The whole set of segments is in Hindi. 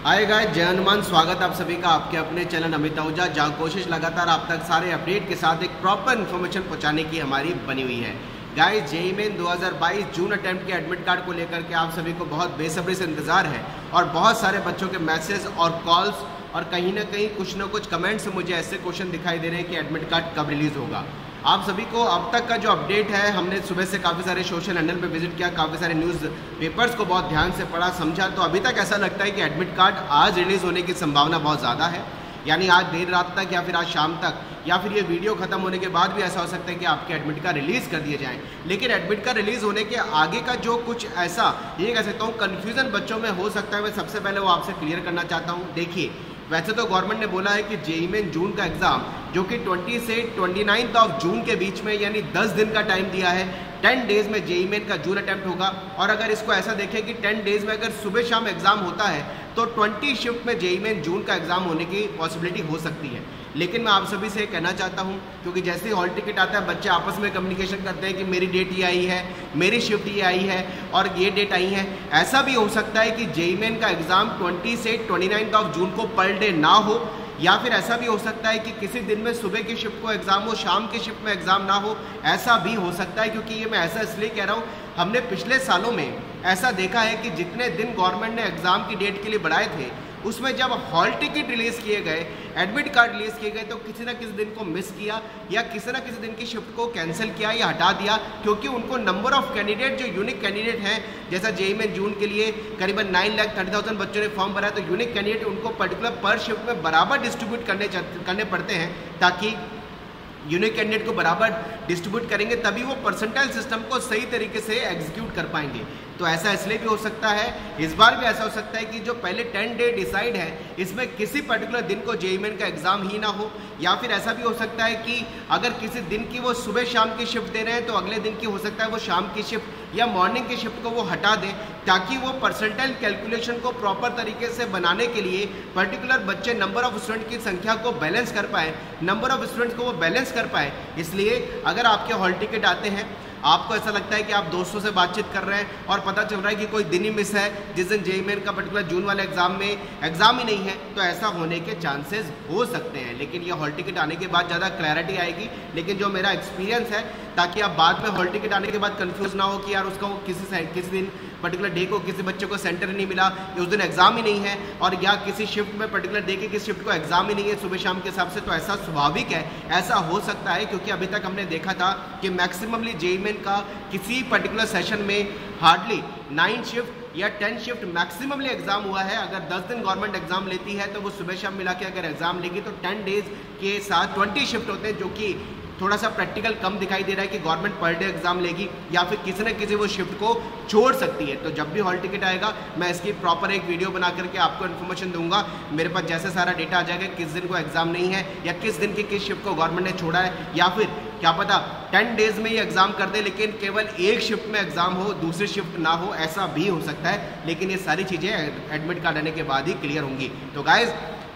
हाय गाइस, जय हनुमान। स्वागत आप सभी का आपके अपने चैनल अमित आहूजा, जहाँ कोशिश लगातार आप तक सारे अपडेट के साथ एक प्रॉपर इन्फॉर्मेशन पहुंचाने की हमारी बनी हुई है। Guys, JEE Main 2022 June attempt के एडमिट कार्ड को लेकर के आप सभी को बहुत बेसब्री से इंतजार है और बहुत सारे बच्चों के मैसेज और कॉल्स और कहीं ना कहीं कुछ ना कुछ कमेंट्स से मुझे ऐसे क्वेश्चन दिखाई दे रहे हैं कि एडमिट कार्ड कब रिलीज़ होगा। आप सभी को अब तक का जो अपडेट है, हमने सुबह से काफ़ी सारे सोशल हैंडल पे विजिट किया, काफ़ी सारे न्यूज़ पेपर्स को बहुत ध्यान से पढ़ा समझा, तो अभी तक ऐसा लगता है कि एडमिट कार्ड आज रिलीज़ होने की संभावना बहुत ज़्यादा है। यानी आज देर रात तक या फिर आज शाम तक या फिर ये वीडियो खत्म होने के बाद भी ऐसा हो सकता है कि आपके एडमिट कार्ड रिलीज़ कर दिए जाएँ। लेकिन एडमिट कार्ड रिलीज़ होने के आगे का जो कुछ ऐसा ये कह सकता हूँ कन्फ्यूज़न बच्चों में हो सकता है, मैं सबसे पहले वो आपसे क्लियर करना चाहता हूँ। देखिए, वैसे तो गवर्नमेंट ने बोला है कि जेईई मेन जून का एग्ज़ाम जो कि 20 से 29 ऑफ जून के बीच में यानी 10 दिन का टाइम दिया है, 10 डेज़ में जेईई मेन का जून अटैम्प्ट होगा। और अगर इसको ऐसा देखें कि 10 डेज़ में अगर सुबह शाम एग्ज़ाम होता है तो 20 शिफ्ट में जेईई मेन जून का एग्ज़ाम होने की पॉसिबिलिटी हो सकती है। लेकिन मैं आप सभी से कहना चाहता हूं, क्योंकि जैसे ही हॉल टिकट आता है बच्चे आपस में कम्युनिकेशन करते हैं कि मेरी डेट ये आई है, मेरी शिफ्ट ये आई है और ये डेट आई है। ऐसा भी हो सकता है कि जेईई मेन का एग्ज़ाम 20 से 29 ऑफ जून को पर डे ना हो, या फिर ऐसा भी हो सकता है कि किसी दिन में सुबह की शिफ्ट को एग्ज़ाम हो, शाम की शिफ्ट में एग्ज़ाम ना हो। ऐसा भी हो सकता है, क्योंकि ये मैं ऐसा इसलिए कह रहा हूँ, हमने पिछले सालों में ऐसा देखा है कि जितने दिन गवर्नमेंट ने एग्ज़ाम की डेट के लिए बढ़ाए थे, उसमें जब हॉल टिकट रिलीज़ किए गए, एडमिट कार्ड रिलीज़ किए गए, तो किसी ना किसी दिन को मिस किया या किसी ना किसी दिन की शिफ्ट को कैंसिल किया या हटा दिया, क्योंकि उनको नंबर ऑफ कैंडिडेट जो यूनिक कैंडिडेट हैं, जैसा जेईई में जून के लिए करीबन 9,30,000 बच्चों ने फॉर्म भरा है, तो यूनिक कैंडिडेट उनको पर्टिकुलर पर शिफ्ट में बराबर डिस्ट्रीब्यूट करने पड़ते हैं, ताकि यूनिक कैंडिडेट को बराबर डिस्ट्रीब्यूट करेंगे तभी वो परसेंटाइल सिस्टम को सही तरीके से एग्जीक्यूट कर पाएंगे। तो ऐसा इसलिए भी हो सकता है, इस बार भी ऐसा हो सकता है कि जो पहले 10 डे डिसाइड है इसमें किसी पर्टिकुलर दिन को जेईई मेन का एग्ज़ाम ही ना हो, या फिर ऐसा भी हो सकता है कि अगर किसी दिन की वो सुबह शाम की शिफ्ट दे रहे हैं तो अगले दिन की हो सकता है वो शाम की शिफ्ट या मॉर्निंग की शिफ्ट को वो हटा दें, ताकि वो परसेंटाइल कैलकुलेशन को प्रॉपर तरीके से बनाने के लिए पर्टिकुलर बच्चे नंबर ऑफ स्टूडेंट की संख्या को बैलेंस कर पाए, नंबर ऑफ स्टूडेंट्स को वो बैलेंस कर पाए। इसलिए अगर आपके हॉल टिकट आते हैं, आपको ऐसा लगता है कि आप दोस्तों से बातचीत कर रहे हैं और पता चल रहा है कि कोई दिन ही मिस है जिस दिन जेईई मेन का पर्टिकुलर जून वाले एग्जाम में एग्जाम ही नहीं है, तो ऐसा होने के चांसेस हो सकते हैं। लेकिन ये हॉल टिकट आने के बाद ज़्यादा क्लैरिटी आएगी। लेकिन जो मेरा एक्सपीरियंस है, ताकि आप बाद में हॉल टिकट आने के बाद कंफ्यूज ना हो कि यार उसका वो किसी दिन पर्टिकुलर डे को किसी बच्चे को सेंटर नहीं मिला या उस दिन एग्जाम ही नहीं है, और या किसी शिफ्ट में पर्टिकुलर डे की किसी शिफ्ट को एग्जाम ही नहीं है सुबह शाम के हिसाब से, तो ऐसा स्वाभाविक है, ऐसा हो सकता है। क्योंकि अभी तक हमने देखा था कि मैक्सिममली जेईई मेन का किसी पर्टिकुलर सेशन में हार्डली 9 शिफ्ट या 10 शिफ्ट मैक्सिममली एग्जाम हुआ है। अगर 10 दिन गवर्नमेंट एग्जाम लेती है तो वो सुबह शाम मिला के अगर एग्जाम लेगी तो 10 डेज के साथ 20 शिफ्ट होते हैं, जो कि थोड़ा सा प्रैक्टिकल कम दिखाई दे रहा है कि गवर्नमेंट पर डे एग्जाम लेगी या फिर किसी न किसी वो शिफ्ट को छोड़ सकती है। तो जब भी हॉल टिकट आएगा मैं इसकी प्रॉपर एक वीडियो बना करके आपको इन्फॉर्मेशन दूंगा। मेरे पास जैसे सारा डेटा आ जाएगा किस दिन को एग्जाम नहीं है या किस दिन की किस शिफ्ट को गवर्नमेंट ने छोड़ा है, या फिर क्या पता 10 डेज में ही एग्जाम कर दे लेकिन केवल एक शिफ्ट में एग्जाम हो, दूसरी शिफ्ट ना हो, ऐसा भी हो सकता है। लेकिन ये सारी चीज़ें एडमिट कार्ड आने के बाद ही क्लियर होंगी। तो गाइज,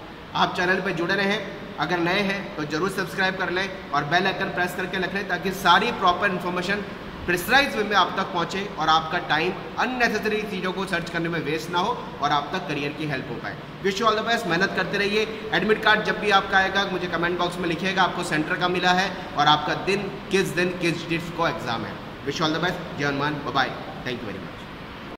आप चैनल पर जुड़े रहें, अगर नए हैं तो जरूर सब्सक्राइब कर लें और बेल आइकन प्रेस करके रख लें, ताकि सारी प्रॉपर इन्फॉर्मेशन प्रिसाइज वे में आप तक पहुंचे और आपका टाइम अननेसेसरी चीज़ों को सर्च करने में वेस्ट ना हो और आप तक करियर की हेल्प हो पाए। Wish you all the best, मेहनत करते रहिए। एडमिट कार्ड जब भी आपका आएगा मुझे कमेंट बॉक्स में लिखिएगा आपको सेंटर का मिला है और आपका दिन किस डेट को एग्जाम है। Wish you all the best, जय Hanuman, bye bye, thank you very much.